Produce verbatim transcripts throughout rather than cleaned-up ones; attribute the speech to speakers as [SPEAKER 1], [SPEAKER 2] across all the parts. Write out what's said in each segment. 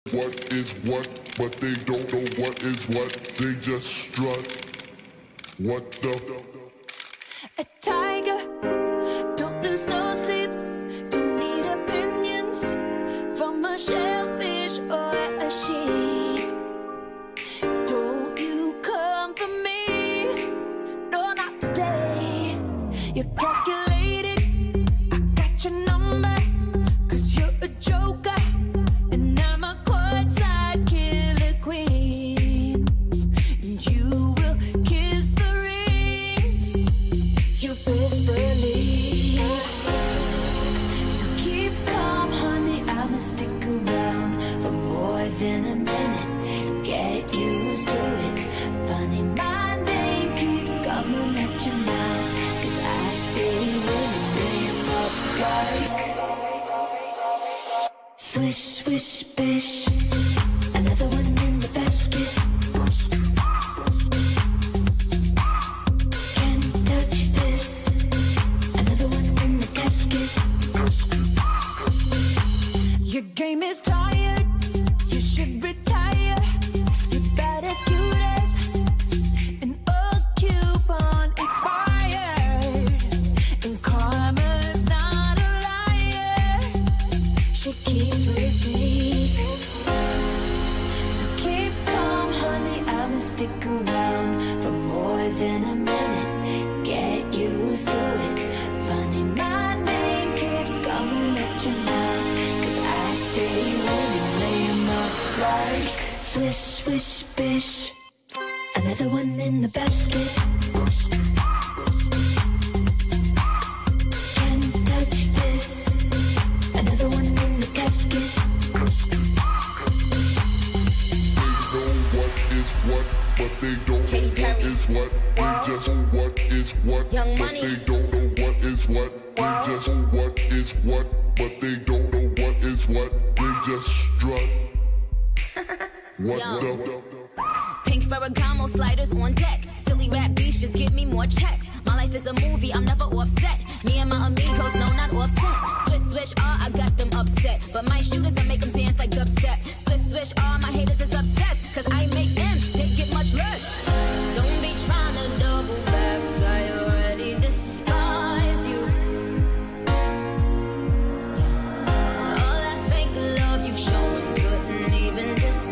[SPEAKER 1] What is what, but they don't know what is what. They just strut. What the?
[SPEAKER 2] A tiger, don't lose no sleep. Don't need opinions from a shellfish or a sheep. Don't you come for me, no, not today. You're calculated, I got your number, cause you're a joker. In a minute, get used to it. Funny, my name keeps coming at your mouth, cause I stay winning them up like swish, swish, bish. Another one in the basket. Can't touch this. Another one in the casket. Your game is tired. Retire, you're bad as cute as an old coupon expired. And karma's not a liar, she keeps receipts. So keep calm, honey, I'ma stick around for more than a minute. Get used to it. Funny, my name keeps coming at your mouth, cause I stay winning. Like swish, swish, bish. Another one in the basket. Can't touch this. Another one in the casket.
[SPEAKER 1] They know what is what, but they don't
[SPEAKER 3] Katy
[SPEAKER 1] know
[SPEAKER 3] Perry.
[SPEAKER 1] what is what. They just know what is what,
[SPEAKER 3] Young
[SPEAKER 1] but
[SPEAKER 3] Money.
[SPEAKER 1] they don't know what is what. They just know what is what, but they don't know what is what. They just strut. What
[SPEAKER 3] Yo.
[SPEAKER 1] the?
[SPEAKER 3] Pink Ferragamo sliders on deck. Silly rap beefs, just give me more checks. My life is a movie, I'm never offset. Me and my amigos, no, not offset. Swish, swish, ah, I got them upset. But my shooters, I make them dance like dubstep. Swish, swish, ah, my haters is obsessed. Cause I make them, they get much less. Don't be trying to double back, I already despise you. All that fake love you've shown couldn't even disguise.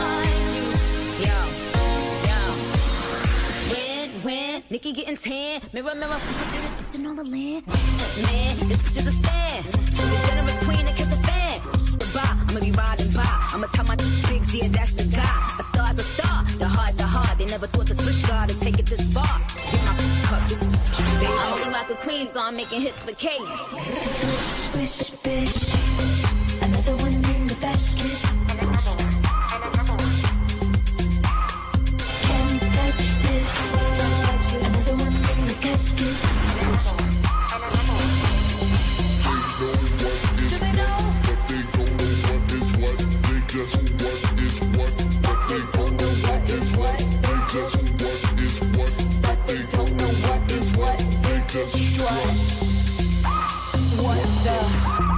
[SPEAKER 3] Nikki getting tan, mirror, mirror, in all the land. Man, this bitch is a stand. The generous queen that kiss a fan. Bye, I'ma be riding by. I'ma tell my big Z, that's the guy. A star's a star, the heart, the heart. They never thought the switch guard would take it this far. Get my cup, I only rock a queen, so I'm making hits for Kate.
[SPEAKER 2] Swish, swish, bish. Another one in the basket. Can't touch this. Another one in the casket.
[SPEAKER 1] They know what is what, but they don't know what is what. They just know what is what, but they don't know what is what. They just know what is what, but they don't know what is what. They just strut.
[SPEAKER 2] What the?